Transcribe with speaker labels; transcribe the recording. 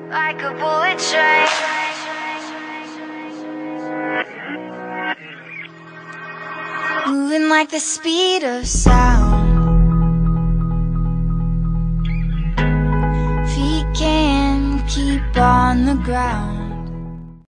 Speaker 1: like a bullet train. Moving like the speed of sound. Feet can't keep on the ground.